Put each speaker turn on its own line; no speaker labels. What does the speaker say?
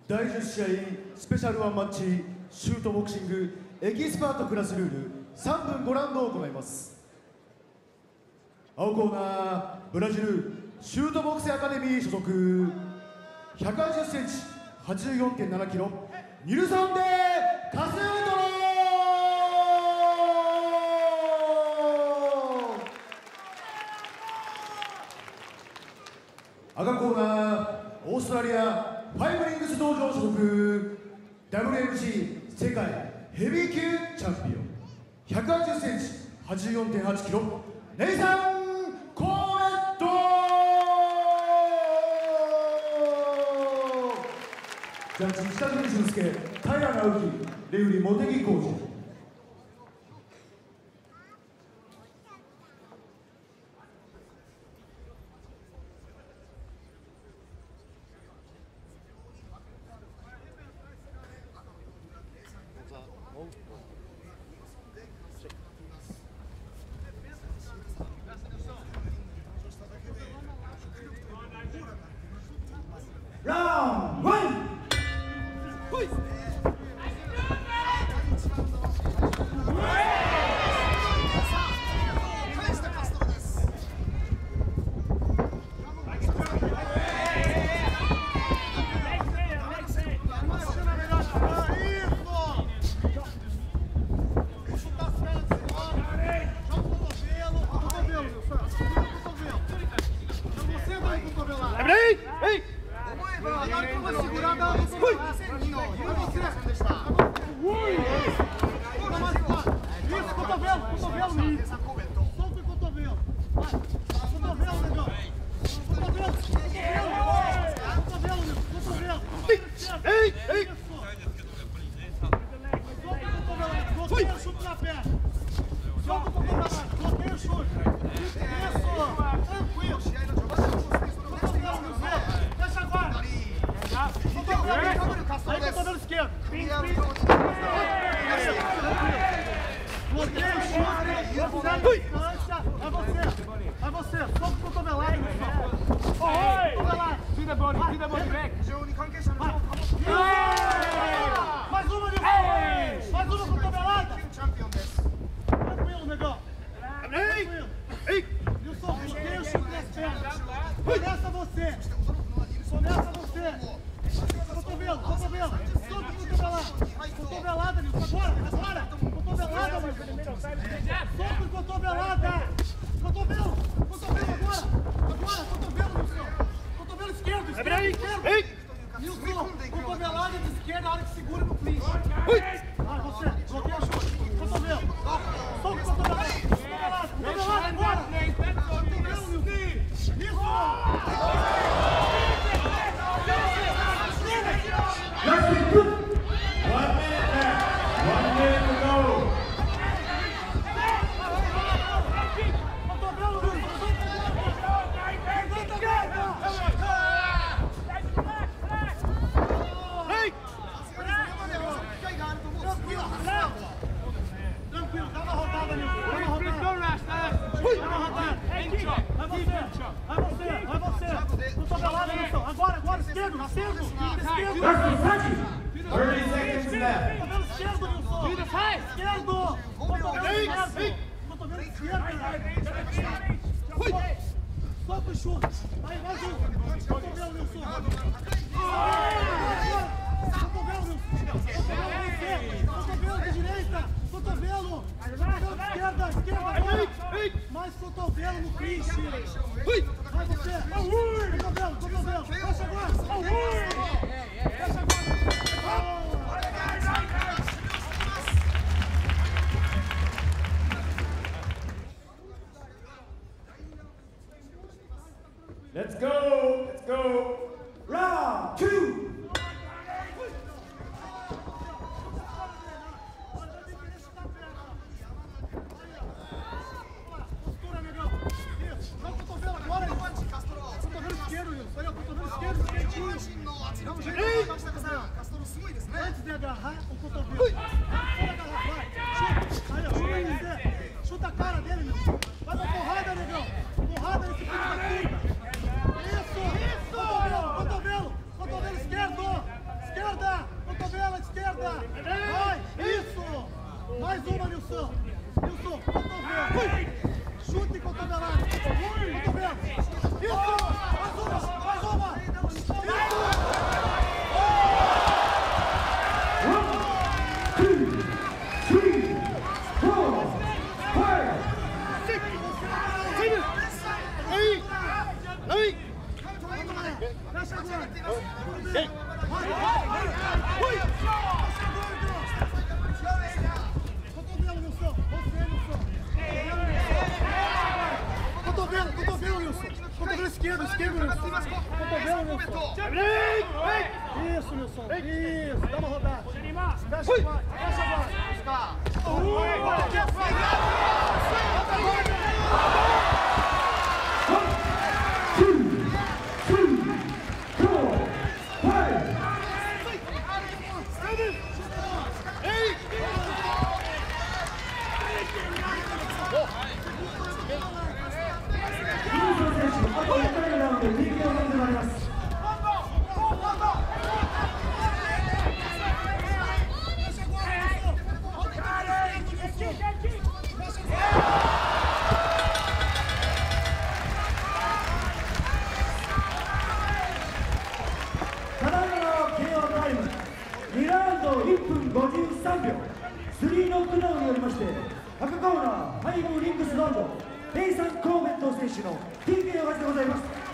第10試合スペシャルワンマッチシュートボクシングエキスパートクラスルール3分5ラウンドを行います。青コーナーブラジルシュートボクシングアカデミー所属180センチ 84.7 キロニルソンデカスウトロ赤コーナーオーストラリアファイブリングス道場所属 WMC 世界ヘビー級チャンピオン180センチ 84.8 キロネイサン・コーレット。ジャッジ北国俊介、平直樹、レフリー茂木浩二。Round one. Let's go! Let's go! Round two!
Antes de agarrar o cotovelo. Chuta a cara dele, meu. Vai pra porrada, negão. Porrada nesse filho da puta. Isso! Cotovelo! Cotovelo esquerdo! Cotovelo, Wilson. Cotovelo esquerdo, Wilson. Cotovelo, Wilson. Isso, Wilson. Isso, dá uma rodada. Fecha agora.2ラウンド1分53秒3ノックダウンによりまして赤コーナーハイボーリングスラウンドペイサン・コーメント選手の TKO 勝ちでございます。